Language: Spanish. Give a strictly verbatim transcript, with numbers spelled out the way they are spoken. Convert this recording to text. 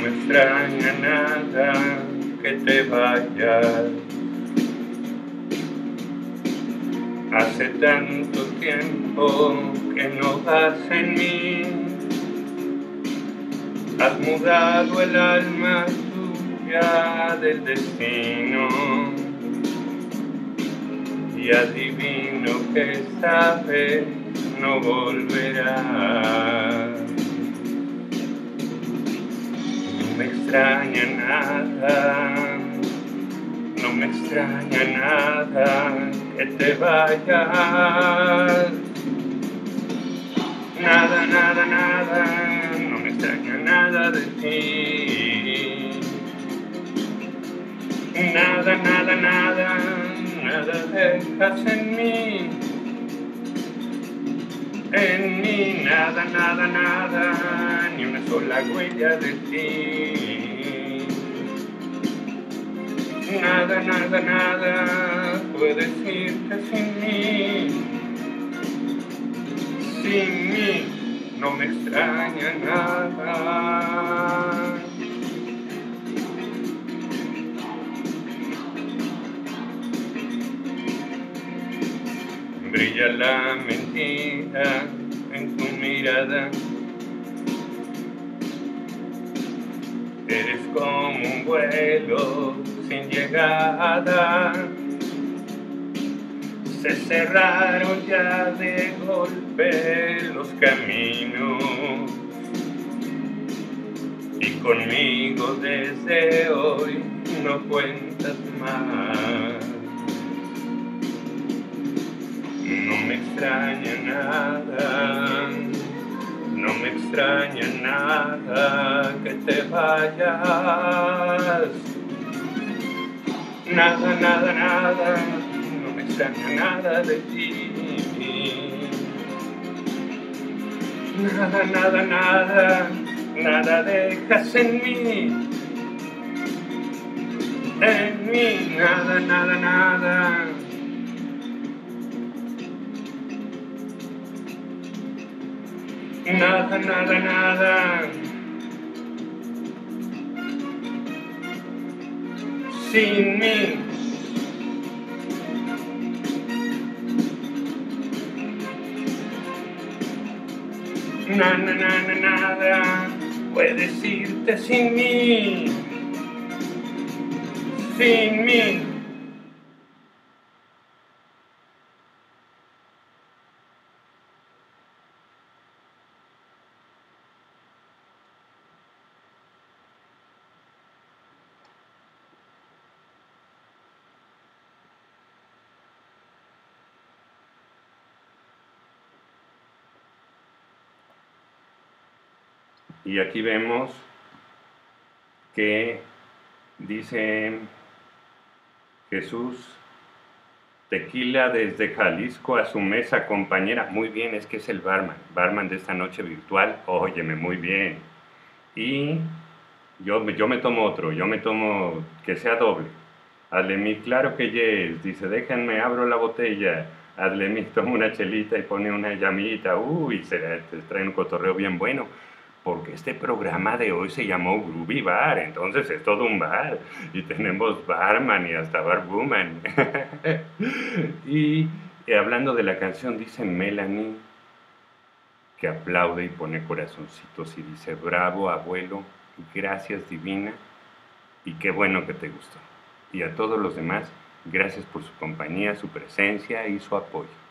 me extraña nada que te vayas. Hace tanto tiempo que no vas en mí. Has mudado el alma tuya del destino. Y adivino que esta vez no volverás. No me extraña nada, no me extraña nada que te vayas. Nada, nada, nada, no me extraña nada de ti. Nada, nada, nada, nada dejas en mí. En mí nada, nada, nada, ni una sola huella de ti. Nada, nada, nada, puedes irte sin mí. Sin mí no me extraña nada. Brilla la mentira en tu mirada. Eres como un vuelo sin llegada. Se cerraron ya de golpe los caminos. Y conmigo desde hoy no cuentas más. No me extraña nada, no me extraña nada que te vayas. Nada, nada, nada, no me extraña nada de ti. Nada, nada, nada, nada dejas en mí. En mí, nada, nada, nada. Nada, nada, nada. Sin mí. Nada, nada, nada. Puedes irte sin mí. Sin mí. Y aquí vemos que dice Jesús, tequila desde Jalisco a su mesa, compañera. Muy bien, es que es el barman, barman de esta noche virtual. Óyeme, muy bien. Y yo, yo me tomo otro, yo me tomo que sea doble. Hazle mi, claro que yes. Dice, déjenme, abro la botella. Hazle mi, toma una chelita y pone una llamita. Uy, se trae un cotorreo bien bueno. Porque este programa de hoy se llamó Groovy Bar, entonces es todo un bar, y tenemos barman y hasta barwoman. y, y hablando de la canción, dice Melanie, que aplaude y pone corazoncitos y dice, bravo abuelo, gracias divina, y qué bueno que te gustó. Y a todos los demás, gracias por su compañía, su presencia y su apoyo.